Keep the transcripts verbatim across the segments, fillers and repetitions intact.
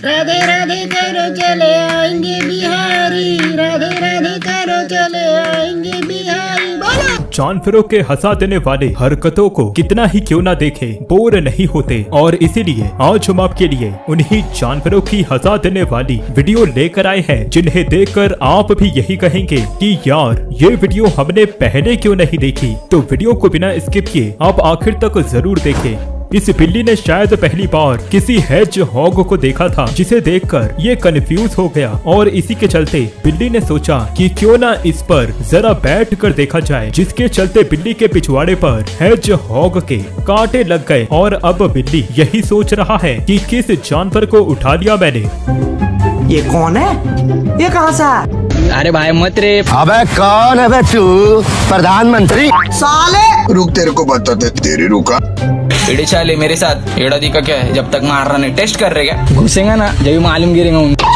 राधे राधे करो चले आएंगे बिहारी, राधे राधे करो चले आएंगे बिहारी। बोलो। जानवरों के हंसा देने वाले हरकतों को कितना ही क्यों ना देखे बोर नहीं होते, और इसीलिए आज हम आपके लिए उन्हीं जानवरों की हंसा देने वाली वीडियो लेकर आए हैं जिन्हें देखकर आप भी यही कहेंगे कि यार ये वीडियो हमने पहले क्यों नहीं देखी। तो वीडियो को बिना स्किप किए आप आखिर तक जरूर देखें। इस बिल्ली ने शायद पहली बार किसी हेज हॉग को देखा था जिसे देखकर ये कंफ्यूज हो गया, और इसी के चलते बिल्ली ने सोचा कि क्यों ना इस पर जरा बैठ कर देखा जाए, जिसके चलते बिल्ली के पिछवाड़े पर हेज हॉग के कांटे लग गए। और अब बिल्ली यही सोच रहा है कि किस जानवर को उठा लिया मैंने। ये कौन है? ये कहाँ से? अरे भाई मत रे। अबे कौन है बे तू? प्रधानमंत्री साले। रुक तेरे को बताते। तेरी रुका एड़े चाले मेरे साथ एड़ा दी का क्या है? जब तक मार रहा नहीं टेस्ट कर रहे क्या? घुसेगा ना जब मालूम गिरेगा।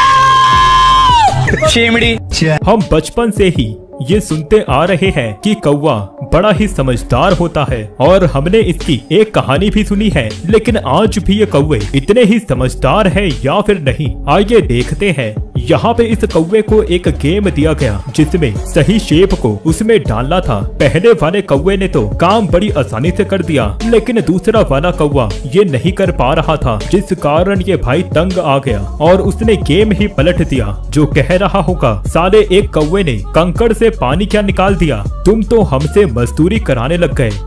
शेमड़ी। हम बचपन से ही ये सुनते आ रहे हैं कि कौवा बड़ा ही समझदार होता है, और हमने इसकी एक कहानी भी सुनी है। लेकिन आज भी ये कौवे इतने ही समझदार है या फिर नहीं, आइए देखते हैं। यहाँ पे इस कौवे को एक गेम दिया गया जिसमें सही शेप को उसमें डालना था। पहले वाले कौवे ने तो काम बड़ी आसानी से कर दिया, लेकिन दूसरा वाला कौवा ये नहीं कर पा रहा था, जिस कारण ये भाई तंग आ गया और उसने गेम ही पलट दिया। जो कह रहा होगा साले एक कौवे ने कंकड़ से पानी क्या निकाल दिया, तुम तो हमसे मजदूरी कराने लग गए।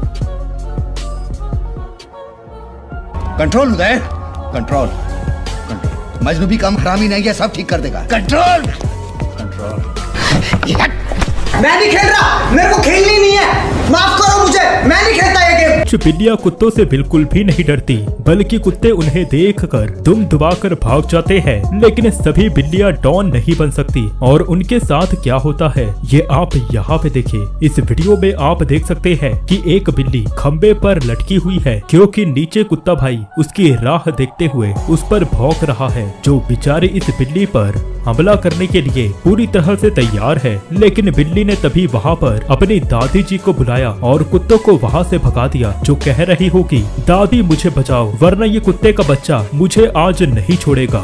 कंट्रोल उदय, कंट्रोल। मजनू भी कम हरामी नहीं है, सब ठीक कर देगा। Control control. मैं नहीं खेल रहा, मेरे को खेलनी नहीं है, माफ करो मुझे, मैं नहीं खेलता ये गेम। कुछ बिल्लियां कुत्तों से बिल्कुल भी नहीं डरती, बल्कि कुत्ते उन्हें देखकर दुम दबाकर भाग जाते हैं। लेकिन सभी बिल्लियां डॉन नहीं बन सकती, और उनके साथ क्या होता है ये आप यहाँ पे देखिए। इस वीडियो में आप देख सकते हैं कि एक बिल्ली खंबे पर लटकी हुई है, क्योंकि नीचे कुत्ता भाई उसकी राह देखते हुए उस पर भौंक रहा है, जो बेचारी इस बिल्ली पर हमला करने के लिए पूरी तरह से तैयार है। लेकिन बिल्ली ने तभी वहाँ पर अपनी दादी जी को बुलाया और कुत्तों को वहाँ से भगा दिया, जो कह रही होगी दादी मुझे बचाओ, वरना ये कुत्ते का बच्चा मुझे आज नहीं छोड़ेगा।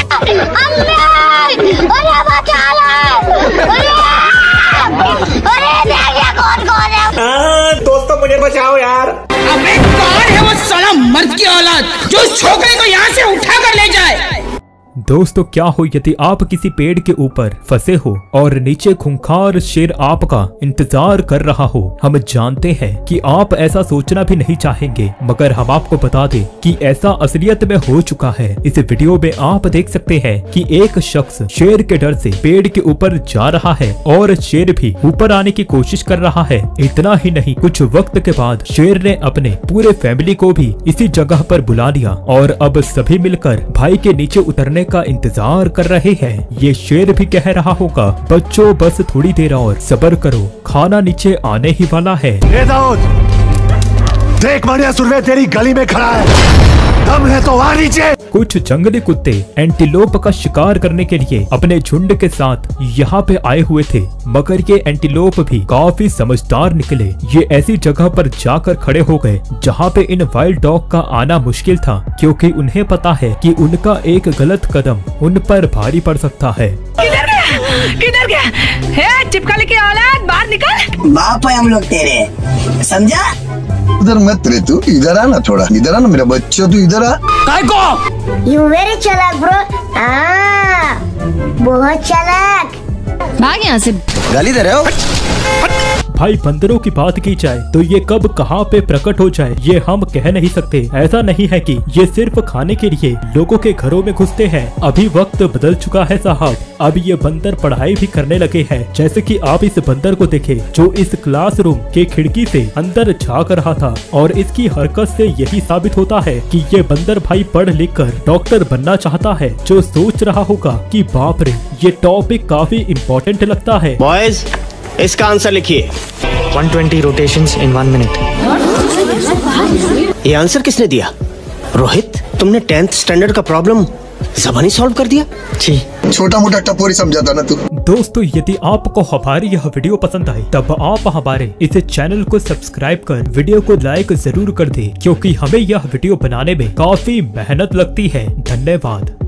दोस्तों मुझे बचाओ यार। अबे कौन है वो साला मर्द की औलाद जो उस छोकरे को यहाँ से उठा कर ले जाए? दोस्तों क्या हो यदि आप किसी पेड़ के ऊपर फंसे हो और नीचे खूंखार शेर आपका इंतजार कर रहा हो। हम जानते हैं कि आप ऐसा सोचना भी नहीं चाहेंगे, मगर हम आपको बता दें कि ऐसा असलियत में हो चुका है। इस वीडियो में आप देख सकते हैं कि एक शख्स शेर के डर से पेड़ के ऊपर जा रहा है और शेर भी ऊपर आने की कोशिश कर रहा है। इतना ही नहीं, कुछ वक्त के बाद शेर ने अपने पूरे फैमिली को भी इसी जगह पर बुला लिया, और अब सभी मिलकर भाई के नीचे उतरने का इंतजार कर रहे हैं। ये शेर भी कह रहा होगा बच्चों बस थोड़ी देर और सब्र करो, खाना नीचे आने ही वाला है। ए दाऊद, देख बढ़िया सुरवे तेरी गली में खड़ा है, दम है तो आ नीचे। कुछ जंगली कुत्ते एंटीलोप का शिकार करने के लिए अपने झुंड के साथ यहाँ पे आए हुए थे, मगर ये एंटीलोप भी काफी समझदार निकले। ये ऐसी जगह पर जाकर खड़े हो गए जहाँ पे इन वाइल्ड डॉग का आना मुश्किल था, क्योंकि उन्हें पता है कि उनका एक गलत कदम उन पर भारी पड़ सकता है। किधर गया? किधर गया? है चिपकली की औलाद, बाहर निकल। बाप है हम लोग तेरे, समझा? उधर मत रे तू, इधर आ ना, थोड़ा इधर आ ना मेरा बच्चा, तू इधर आ। काय को? You very चालाक ब्रो। हाँ, बहुत चालाक। भाग यहाँ से। गाली दे रहे हो? भाई बंदरों की बात की जाए तो ये कब कहाँ पे प्रकट हो जाए ये हम कह नहीं सकते। ऐसा नहीं है कि ये सिर्फ खाने के लिए लोगों के घरों में घुसते हैं। अभी वक्त बदल चुका है साहब, अब ये बंदर पढ़ाई भी करने लगे हैं। जैसे कि आप इस बंदर को देखें जो इस क्लासरूम के खिड़की से अंदर झांक रहा था, और इसकी हरकत से यही साबित होता है कि ये बंदर भाई पढ़ लिख कर डॉक्टर बनना चाहता है। जो सोच रहा होगा कि बाप रे ये टॉपिक काफी इम्पोर्टेंट लगता है। बॉयज इसका आंसर लिखिए। one twenty rotations in one minute। ये आंसर किसने दिया? रोहित, तुमने टेंथ स्टैंडर्ड का प्रॉब्लम ज़बानी सॉल्व कर दिया? जी। छोटा मोटा टपोरी समझाता ना तू। दोस्तों यदि आपको हमारी यह वीडियो पसंद आई तब आप हमारे इस चैनल को सब्सक्राइब कर वीडियो को लाइक जरूर कर दें, क्योंकि हमें यह वीडियो बनाने में काफी मेहनत लगती है। धन्यवाद।